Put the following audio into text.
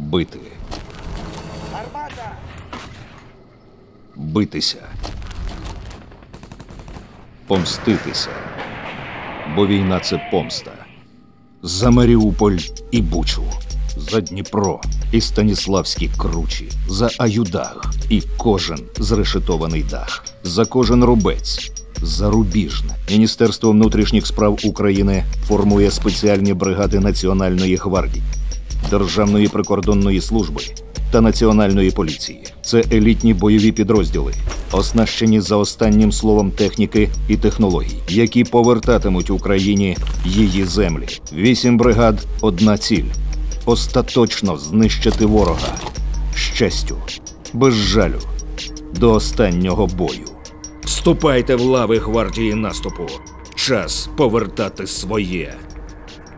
Бити. Битися. Помститися. Бо війна – це помста. За Маріуполь і Бучу. За Дніпро і Станіславські кручі. За Аюдах і кожен зрешетований дах. За кожен рубець. Зарубіжне. Міністерство внутрішніх справ України формує спеціальні бригади Національної гвардії, Державної прикордонної служби та Національної поліції. Це елітні бойові підрозділи, оснащені за останнім словом техніки і технологій, які повертатимуть Україні її землі. 8 бригад – одна ціль – остаточно знищити ворога. З честю, без жалю, до останнього бою. Вступайте в лави гвардії наступу. Час повертати своє.